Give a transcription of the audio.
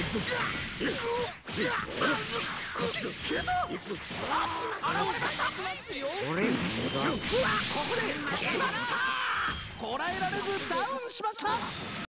こらえられずダウンしました。